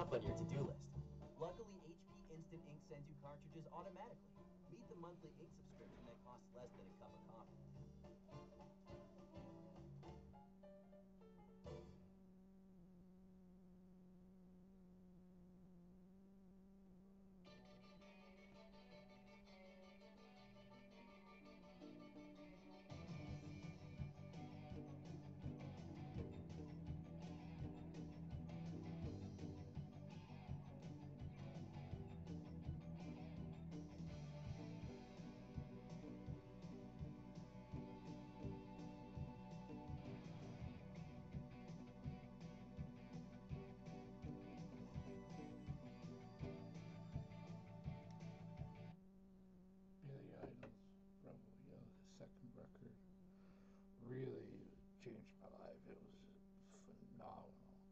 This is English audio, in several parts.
enough on your to-do list. Luckily, HP Instant Ink sends you cartridges automatically. Meet the monthly ink subscription that costs less than a cup of coffee. Billy Idol's Rebel Yell, his second record, really changed my life. It was phenomenal.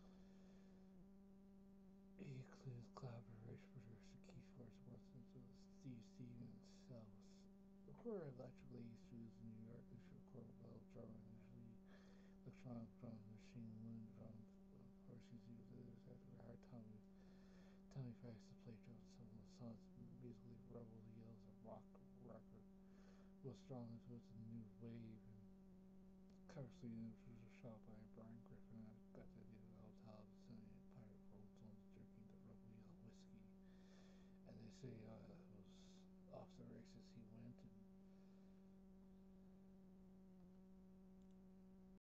He includes collaboration producer Keith Schwartzman with Steve Stevens. Cells. Recorded electrically, he studios in New York. They should record well drumming, usually electronic drums, machine wind drums. Of course, he's used others after a hard time with Tommy Fax to play drums. Some of the songs musically Rebel Yell's a rock record with strong influence in the new wave and curiously was shot by Brian Griffin. I got the idea of how Talbot singing pirate Rolling Stones drinking the Rebel Yell whiskey. And they say it was off the races.